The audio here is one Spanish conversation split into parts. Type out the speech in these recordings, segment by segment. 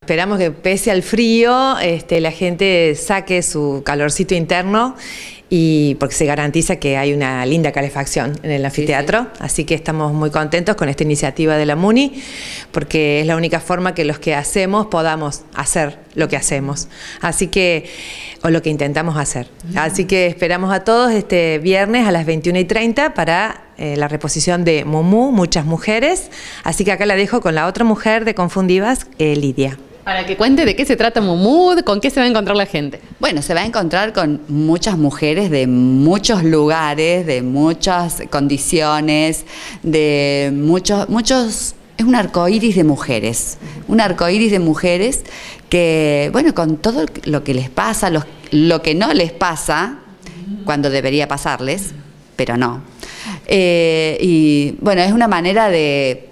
Esperamos que pese al frío, la gente saque su calorcito interno y porque se garantiza que hay una linda calefacción en el anfiteatro, sí. Así que estamos muy contentos con esta iniciativa de la MUNI, porque es la única forma que los que hacemos podamos hacer lo que hacemos, así que, o lo que intentamos hacer. Así que esperamos a todos este viernes a las 21:30 para la reposición de Mumú, Muchas Mujeres, así que acá la dejo con la otra mujer de Confundivas, Lidia. Para que cuente de qué se trata Mumú, con qué se va a encontrar la gente. Bueno, se va a encontrar con muchas mujeres de muchos lugares, de muchas condiciones, de muchos... Es un arcoíris de mujeres, que, bueno, con todo lo que les pasa, lo que no les pasa, cuando debería pasarles, pero no. Y bueno, es una manera de...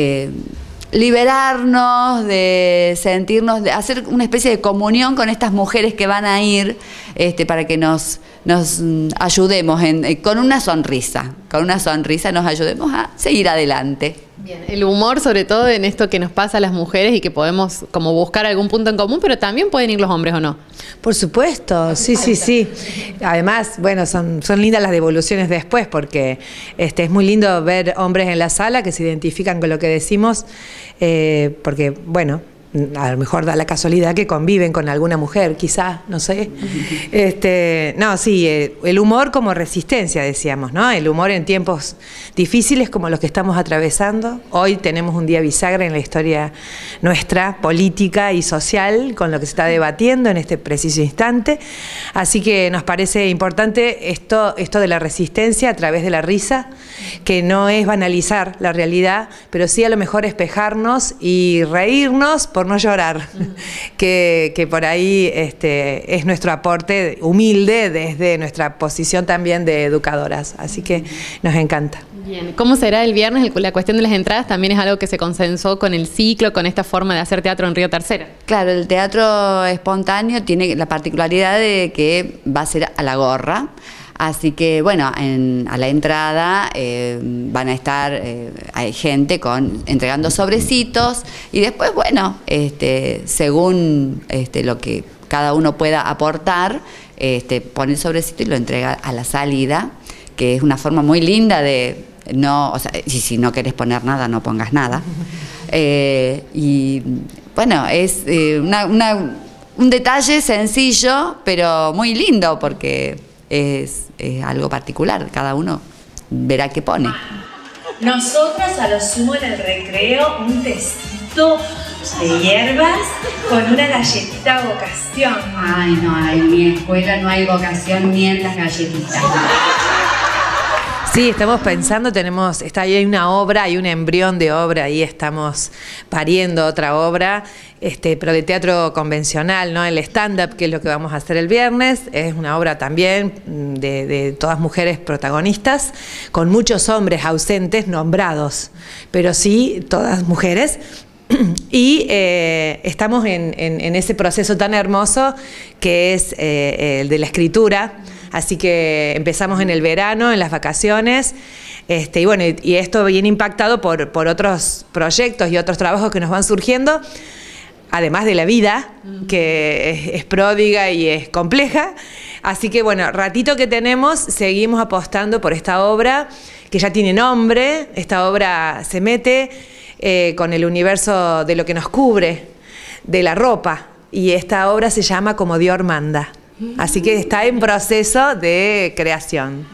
liberarnos, de sentirnos, de hacer una especie de comunión con estas mujeres que van a ir para que nos ayudemos con una sonrisa nos ayudemos a seguir adelante. Bien, el humor sobre todo en esto que nos pasa a las mujeres y que podemos como buscar algún punto en común, pero también pueden ir los hombres, ¿o no? Por supuesto, sí. Además, bueno, son lindas las devoluciones después, porque es muy lindo ver hombres en la sala que se identifican con lo que decimos, porque, bueno, a lo mejor da la casualidad que conviven con alguna mujer, quizás, no sé. No, sí, el humor como resistencia, decíamos, ¿no? El humor en tiempos difíciles como los que estamos atravesando. Hoy tenemos un día bisagra en la historia nuestra, política y social, con lo que se está debatiendo en este preciso instante. Así que nos parece importante esto de la resistencia a través de la risa, que no es banalizar la realidad, pero sí a lo mejor espejarnos y reírnos por no llorar, que por ahí es nuestro aporte humilde desde nuestra posición también de educadoras, así que nos encanta. Bien, ¿cómo será el viernes? La cuestión de las entradas también es algo que se consensó con el ciclo, con esta forma de hacer teatro en Río Tercera. Claro, el teatro espontáneo tiene la particularidad de que va a ser a la gorra. Así que, bueno, a la entrada van a estar, hay gente entregando sobrecitos y después, bueno, según lo que cada uno pueda aportar, pone el sobrecito y lo entrega a la salida, que es una forma muy linda de no, o sea, si no querés poner nada, no pongas nada. Y, bueno, es un detalle sencillo, pero muy lindo porque... Es algo particular, cada uno verá qué pone. Nosotras a lo sumo en el recreo un tecito de hierbas con una galletita vocación. Ay, no, en mi escuela no hay vocación ni en las galletitas. Sí, estamos pensando, está ahí hay una obra, hay un embrión de obra, ahí estamos pariendo otra obra, pero de teatro convencional, ¿no? El stand-up, que es lo que vamos a hacer el viernes, es una obra también de todas mujeres protagonistas, con muchos hombres ausentes, nombrados, pero sí, todas mujeres. Y estamos en ese proceso tan hermoso que es el de la escritura. Así que empezamos en el verano, en las vacaciones, y bueno, y esto viene impactado por otros proyectos y otros trabajos que nos van surgiendo, además de la vida, que es pródiga y es compleja. Así que bueno, ratito que tenemos, seguimos apostando por esta obra, que ya tiene nombre. Esta obra se mete con el universo de lo que nos cubre, de la ropa, y esta obra se llama Como Dios manda. Así que está en proceso de creación.